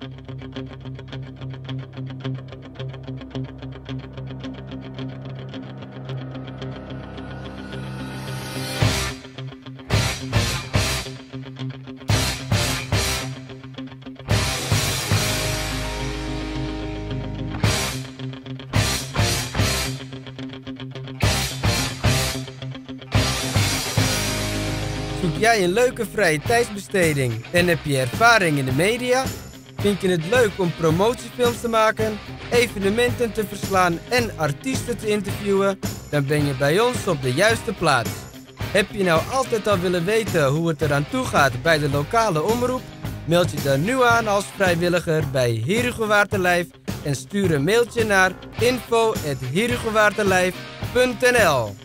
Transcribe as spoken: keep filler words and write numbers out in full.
Zoek jij een leuke vrije tijdsbesteding en heb je ervaring in de media? Vind je het leuk om promotiefilms te maken, evenementen te verslaan en artiesten te interviewen? Dan ben je bij ons op de juiste plaats. Heb je nou altijd al willen weten hoe het eraan toe gaat bij de lokale omroep? Meld je dan nu aan als vrijwilliger bij Herugewaard en stuur een mailtje naar info at herugewaardelijf punt n l.